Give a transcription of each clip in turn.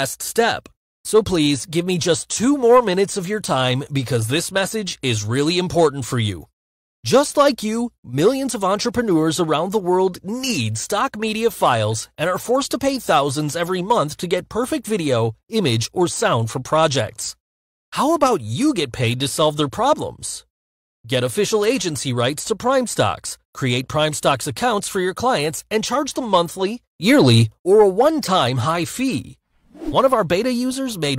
last step. So please give me just 2 more minutes of your time because this message is really important for you. Just like you, millions of entrepreneurs around the world need stock media files and are forced to pay thousands every month to get perfect video, image, or sound for projects. How about you get paid to solve their problems? Get official agency rights to PrimeStocks, create PrimeStocks accounts for your clients, and charge them monthly, yearly, or a one-time high fee. One of our beta users made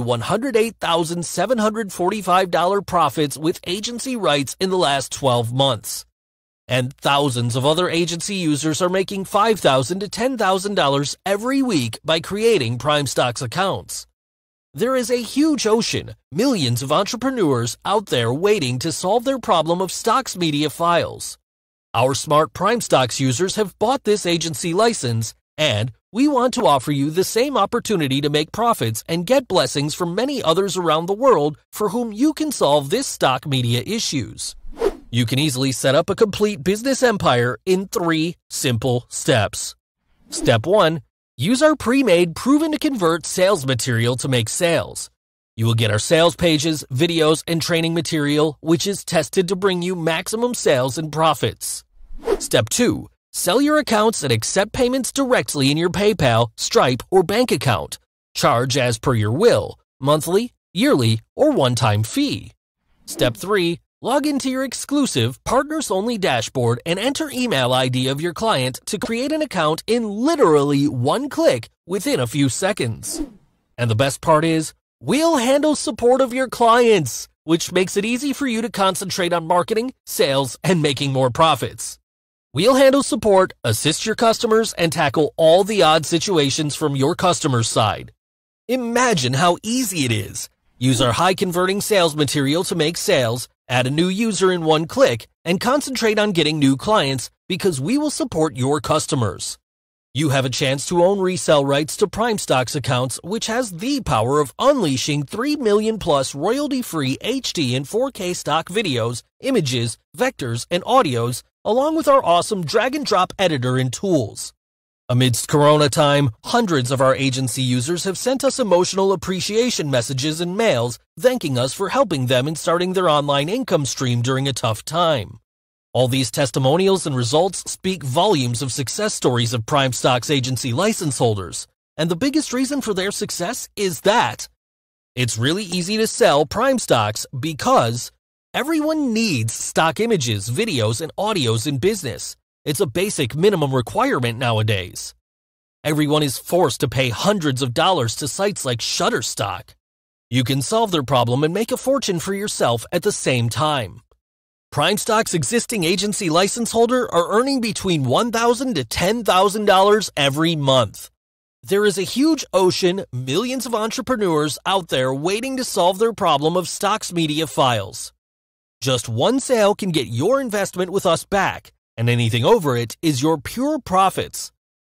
$108,745 profits with agency rights in the last 12 months. And thousands of other agency users are making $5,000 to $10,000 every week by creating PrimeStocks accounts. There is a huge ocean, millions of entrepreneurs out there waiting to solve their problem of stocks media files. Our smart PrimeStocks users have bought this agency license, and we want to offer you the same opportunity to make profits and get blessings from many others around the world for whom you can solve this stock media issues. You can easily set up a complete business empire in 3 simple steps. Step 1. Use our pre-made, proven-to-convert sales material to make sales. You will get our sales pages, videos, and training material, which is tested to bring you maximum sales and profits. Step 2. Sell your accounts and accept payments directly in your PayPal, Stripe, or bank account. Charge as per your will, monthly, yearly, or one-time fee. Step 3. Log into your exclusive partners-only dashboard and enter email ID of your client to create an account in literally 1 click within a few seconds. And the best part is, we'll handle support of your clients, which makes it easy for you to concentrate on marketing, sales, and making more profits. We'll handle support, assist your customers, and tackle all the odd situations from your customer's side. Imagine how easy it is. Use our high-converting sales material to make sales, add a new user in 1 click, and concentrate on getting new clients because we will support your customers. You have a chance to own resell rights to PrimeStocks accounts, which has the power of unleashing 3 million plus royalty-free HD and 4K stock videos, images, vectors, and audios, along with our awesome drag-and-drop editor and tools. Amidst Corona time, hundreds of our agency users have sent us emotional appreciation messages and mails thanking us for helping them in starting their online income stream during a tough time. All these testimonials and results speak volumes of success stories of PrimeStocks agency license holders, and the biggest reason for their success is that it's really easy to sell PrimeStocks because everyone needs stock images, videos, and audios in business. It's a basic minimum requirement nowadays. Everyone is forced to pay hundreds of dollars to sites like Shutterstock. You can solve their problem and make a fortune for yourself at the same time. PrimeStocks existing agency license holder are earning between $1,000 to $10,000 every month. There is a huge ocean, millions of entrepreneurs out there waiting to solve their problem of stocks media files. Just 1 sale can get your investment with us back, and anything over it is your pure profits.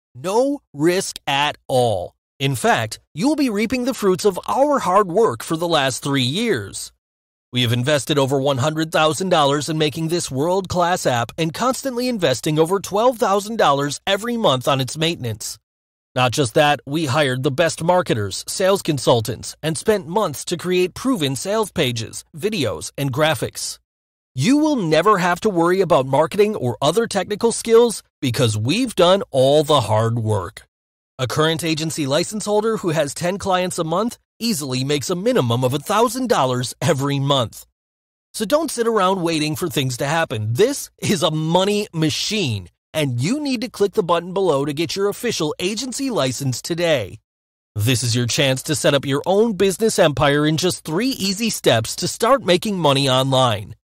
No risk at all. In fact, you'll be reaping the fruits of our hard work for the last 3 years. We have invested over $100,000 in making this world-class app and constantly investing over $12,000 every month on its maintenance. Not just that, we hired the best marketers, sales consultants, and spent months to create proven sales pages, videos, and graphics. You will never have to worry about marketing or other technical skills because we've done all the hard work. A current agency license holder who has 10 clients a month easily makes a minimum of $1,000 every month. So don't sit around waiting for things to happen. This is a money machine, and you need to click the button below to get your official agency license today. This is your chance to set up your own business empire in just 3 easy steps to start making money online.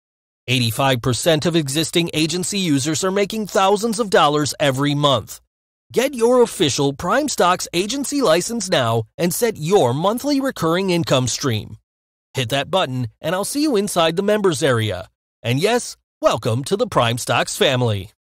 85% of existing agency users are making thousands of dollars every month. Get your official PrimeStocks agency license now and set your monthly recurring income stream. Hit that button and I'll see you inside the members area. And yes, welcome to the PrimeStocks family.